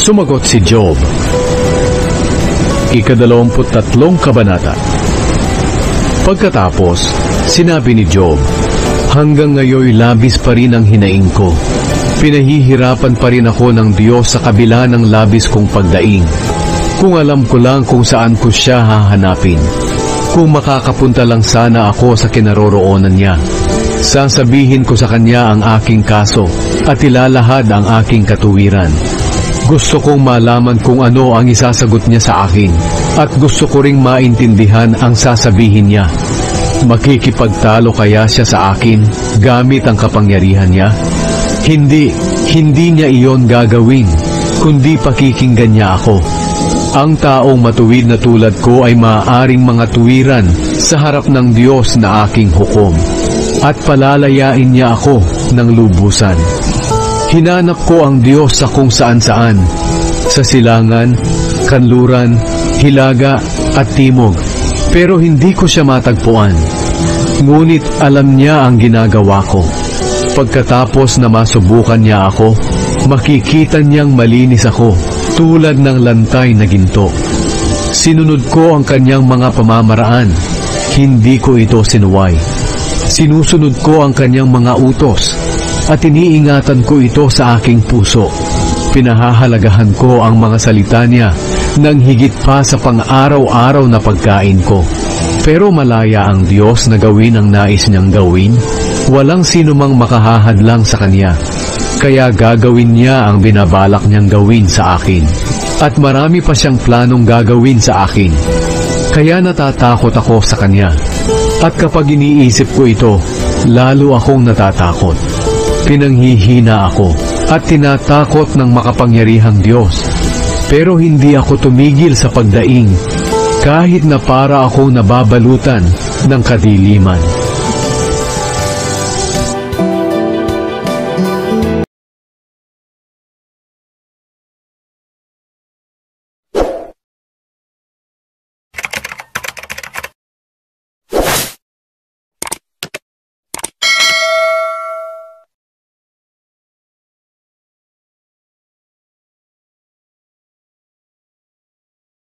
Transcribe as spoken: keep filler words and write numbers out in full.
Sumagot si Job. Ikadalawamput tatlong kabanata. Pagkatapos, sinabi ni Job, hanggang ngayon labis pa rin ang hinaing ko. Pinahihirapan pa rin ako ng Diyos sa kabila ng labis kong pagdaing. Kung alam ko lang kung saan ko siya hahanapin. Kung makakapunta lang sana ako sa kinaroroonan niya. Sasabihin ko sa kanya ang aking kaso at ilalahad ang aking katuwiran. Gusto kong malaman kung ano ang isasagot niya sa akin at gusto ko ring maintindihan ang sasabihin niya. Makikipagtalo kaya siya sa akin gamit ang kapangyarihan niya? Hindi, hindi niya iyon gagawin, kundi pakikinggan niya ako. Ang taong matuwid na tulad ko ay maaaring mga tuwiran sa harap ng Diyos na aking hukom, at palalayain niya ako ng lubusan. Hinanap ko ang Diyos sa kung saan-saan, sa silangan, kanluran, hilaga at timog, pero hindi ko siya matagpuan. Ngunit alam niya ang ginagawa ko. Pagkatapos na masubukan niya ako, makikita niyang malinis ako, tulad ng lantay na ginto. Sinunod ko ang kanyang mga pamamaraan, hindi ko ito sinuway. Sinusunod ko ang kanyang mga utos, at iniingatan ko ito sa aking puso. Pinahahalagahan ko ang mga salita niya nang higit pa sa pang-araw-araw na pagkain ko. Pero malaya ang Diyos na gawin ang nais niyang gawin. Walang sino mang makahahadlang sa kanya. Kaya gagawin niya ang binabalak niyang gawin sa akin. At marami pa siyang planong gagawin sa akin. Kaya natatakot ako sa kanya. At kapag iniisip ko ito, lalo akong natatakot. Pinanghihina ako at tinatakot ng makapangyarihang Diyos. Pero hindi ako tumigil sa pagdaing, kahit na para akong nababalutan ng kadiliman.